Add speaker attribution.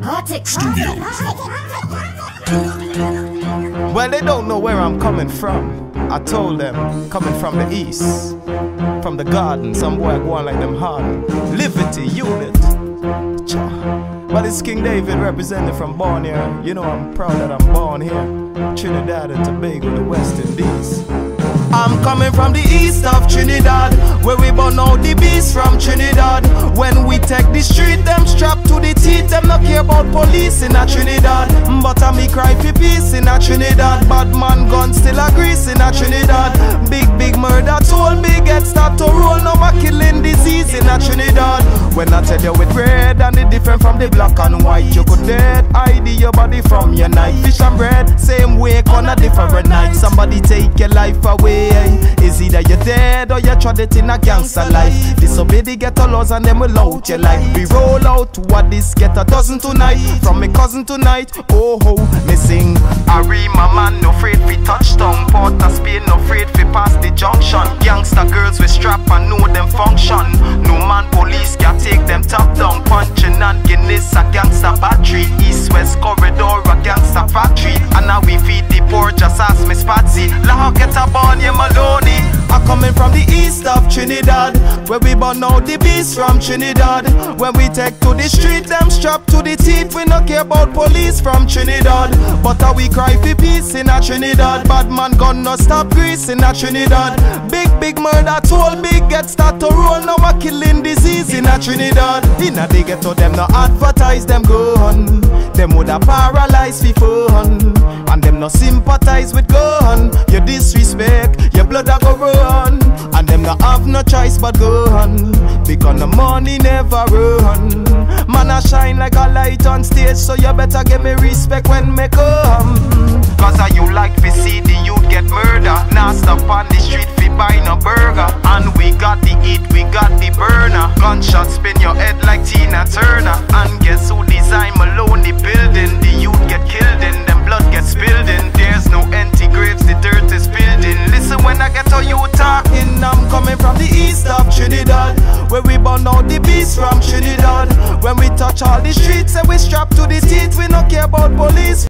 Speaker 1: Well, they don't know where I'm coming from. I told them, coming from the east, from the garden. Some boy go on like them hard. Liberty, unit. But it's King David representing from born here. You know I'm proud that I'm born here. Trinidad and Tobago, the West Indies. I'm coming from the east of Trinidad, where we burn out the beast from Trinidad. When we take the street, them strapped to the teeth. Them not care about police in a Trinidad, but I me cry for peace in a Trinidad. Bad man gun still a grease in a Trinidad. Big murder told big head start to roll. Now a killing disease in a Trinidad. When I tell you with red and it different from the black and white, you could dead ID your body from your night. Fish and bread, same way on a different night. Somebody take your life away. Is either you're dead or you tried it in a gangster life. Disobey the ghetto laws and them will out your life. We roll out what this ghetto doesn't tonight. From me cousin tonight, oh ho, me sing. Harry, my man, no afraid fi touchdown. Port of Spain, no afraid fi pass the junction. Youngster girls with strap and know them function. No man police can take them top down. Punching and Guinness a gangster battery. East-west corridor a gangster factory. And now we feed the poor just ask me Spatsy. La get a born Maloney. I'm coming from the east of Trinidad, where we burn out the beast from Trinidad. When we take to the street, them strapped to the teeth. We no care about police from Trinidad, but we cry for peace in a Trinidad. Bad man gun no stop grease in a Trinidad. Big murder told big get start to roll. Now a killing disease in a Trinidad. In a they ghetto them no advertise them gun. Them woulda paralyze for fun, and them no sympathize with gun. You disrespect, your blood a go run, and them no have no choice but go on, because the money never run. Man a shine like a light on stage, so you better give me respect when me come. Cause you like to see the youth get murder. Now stop on the street fi buy no burger. And we got the heat, we got the burner. Gunshots spin your head like Tina Turner. And guess who design Malone the building? The youth get killed in, them blood get spilled in. There's no empty graves, the dirt is building. Listen when I get to you talking. I'm coming from the east of Trinidad, where we burn out the beast from Trinidad. When we touch all the streets and we strap to the teeth, we no care about police.